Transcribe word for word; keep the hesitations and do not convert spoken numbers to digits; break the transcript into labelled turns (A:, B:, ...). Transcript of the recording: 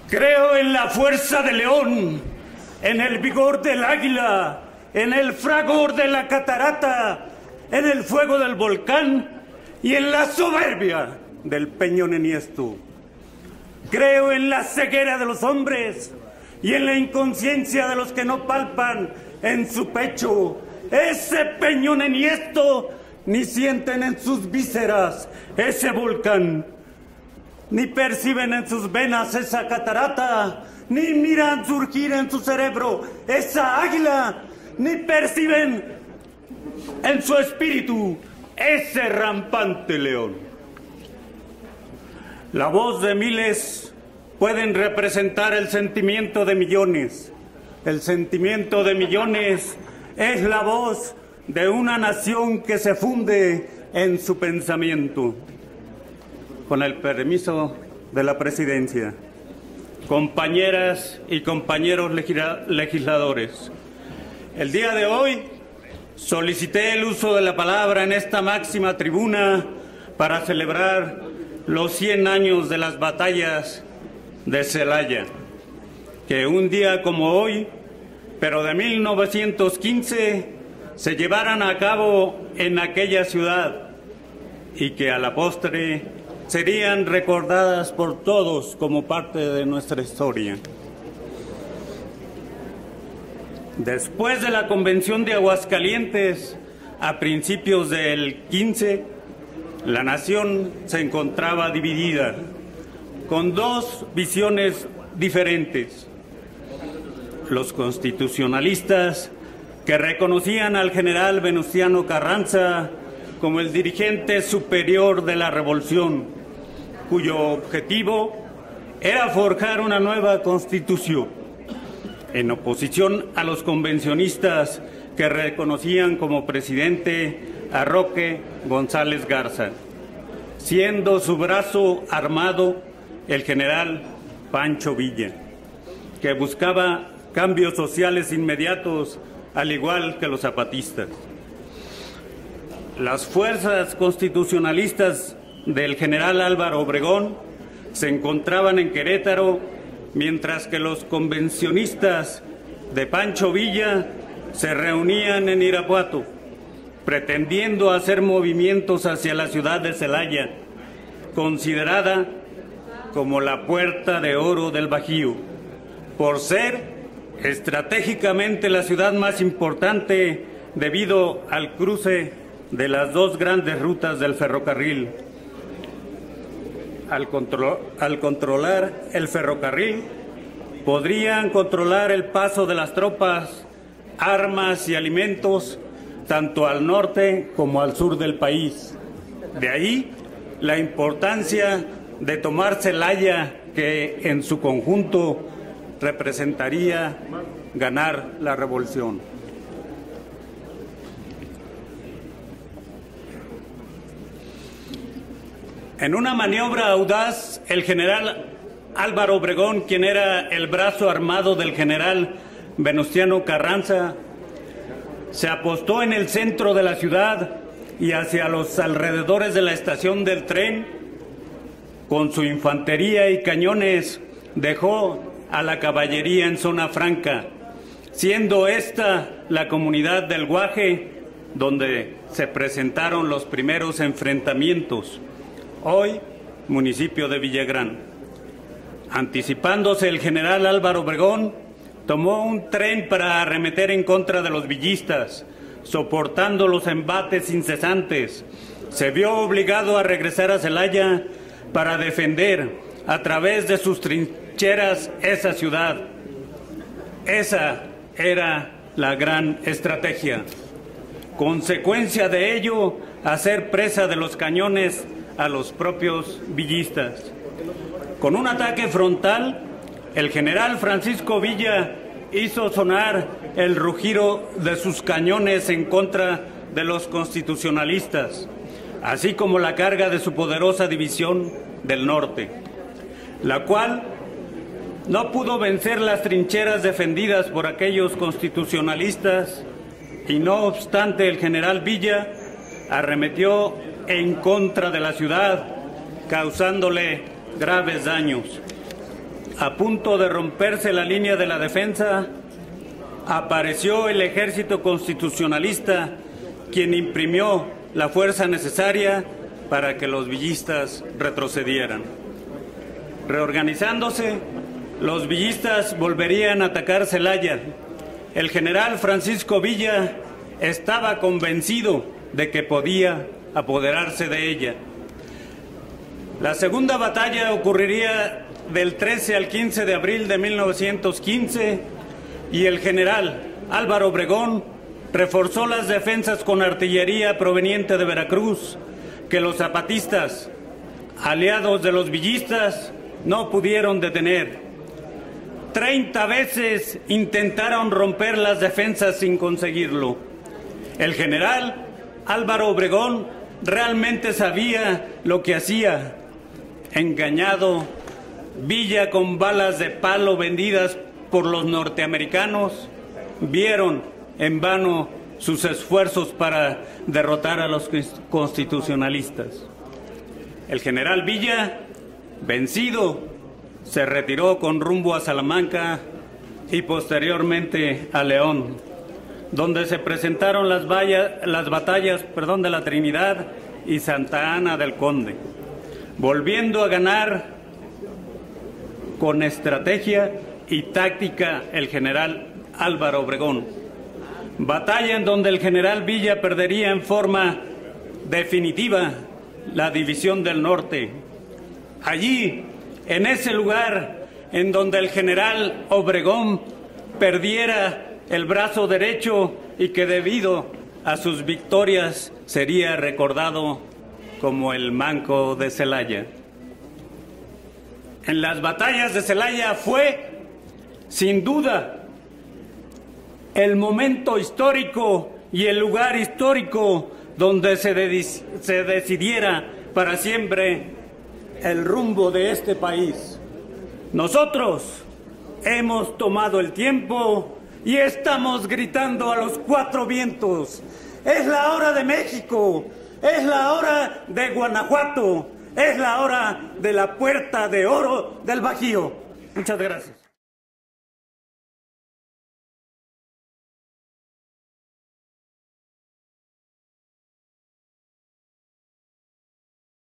A: Creo en la fuerza del león, en el vigor del águila, en el fragor de la catarata, en el fuego del volcán y en la soberbia del peñón enhiesto. Creo en la ceguera de los hombres y en la inconsciencia de los que no palpan en su pecho ese peñón enhiesto, ni sienten en sus vísceras ese volcán, ni perciben en sus venas esa catarata, ni miran surgir en su cerebro esa águila, ni perciben en su espíritu ese rampante león. La voz de miles pueden representar el sentimiento de millones. El sentimiento de millones es la voz de una nación que se funde en su pensamiento. Con el permiso de la presidencia, compañeras y compañeros legisladores, el día de hoy solicité el uso de la palabra en esta máxima tribuna para celebrar los cien años de las batallas de Celaya, que un día como hoy, pero de mil novecientos quince, se llevaran a cabo en aquella ciudad y que a la postre serían recordadas por todos como parte de nuestra historia. Después de la Convención de Aguascalientes, a principios del quince, la nación se encontraba dividida, con dos visiones diferentes. Los constitucionalistas, que reconocían al general Venustiano Carranza como el dirigente superior de la revolución, cuyo objetivo era forjar una nueva constitución, en oposición a los convencionistas que reconocían como presidente a Roque González Garza, siendo su brazo armado el general Pancho Villa, que buscaba cambios sociales inmediatos, al igual que los zapatistas. Las fuerzas constitucionalistas del general Álvaro Obregón se encontraban en Querétaro, mientras que los convencionistas de Pancho Villa se reunían en Irapuato, pretendiendo hacer movimientos hacia la ciudad de Celaya, considerada como la puerta de oro del Bajío, por ser estratégicamente la ciudad más importante debido al cruce de las dos grandes rutas del ferrocarril. Al, contro- al controlar el ferrocarril, podrían controlar el paso de las tropas, armas y alimentos, tanto al norte como al sur del país. De ahí la importancia de tomar Celaya, que en su conjunto representaría ganar la revolución. En una maniobra audaz, el general Álvaro Obregón, quien era el brazo armado del general Venustiano Carranza, se apostó en el centro de la ciudad y hacia los alrededores de la estación del tren. Con su infantería y cañones dejó a la caballería en zona franca, siendo esta la comunidad del Guaje, donde se presentaron los primeros enfrentamientos, hoy municipio de Villagrán. Anticipándose, el general Álvaro Obregón tomó un tren para arremeter en contra de los villistas, soportando los embates incesantes. Se vio obligado a regresar a Celaya para defender a través de sus trincheras esa ciudad. Esa era la gran estrategia. Consecuencia de ello, hacer presa de los cañones a los propios villistas. Con un ataque frontal, el general Francisco Villa hizo sonar el rugido de sus cañones en contra de los constitucionalistas, así como la carga de su poderosa división del norte, la cual no pudo vencer las trincheras defendidas por aquellos constitucionalistas, y no obstante el general Villa arremetió en contra de la ciudad, causándole graves daños. a punto de romperse la línea de la defensa, apareció el ejército constitucionalista, quien imprimió la fuerza necesaria para que los villistas retrocedieran. Reorganizándose, los villistas volverían a atacar Celaya. El general Francisco Villa estaba convencido de que podía apoderarse de ella. La segunda batalla ocurriría del trece al quince de abril de mil novecientos quince y el general Álvaro Obregón reforzó las defensas con artillería proveniente de Veracruz, que los zapatistas, aliados de los villistas, no pudieron detener. Treinta veces intentaron romper las defensas sin conseguirlo. El general Álvaro Obregón realmente sabía lo que hacía. Engañado, Villa, con balas de palo vendidas por los norteamericanos, vieron en vano sus esfuerzos para derrotar a los constitucionalistas. El general Villa, vencido, se retiró con rumbo a Salamanca y posteriormente a León, donde se presentaron las, vallas, las batallas perdón, de la Trinidad y Santa Ana del Conde, volviendo a ganar con estrategia y táctica el general Álvaro Obregón. Batalla en donde el general Villa perdería en forma definitiva la división del norte. Allí, en ese lugar en donde el general Obregón perdiera el brazo derecho y que debido a sus victorias sería recordado como el Manco de Celaya. En las batallas de Celaya fue, sin duda, el momento histórico y el lugar histórico donde se, de se decidiera para siempre el rumbo de este país. Nosotros hemos tomado el tiempo y estamos gritando a los cuatro vientos: es la hora de México, es la hora de Guanajuato, es la hora de la Puerta de Oro del Bajío. Muchas gracias.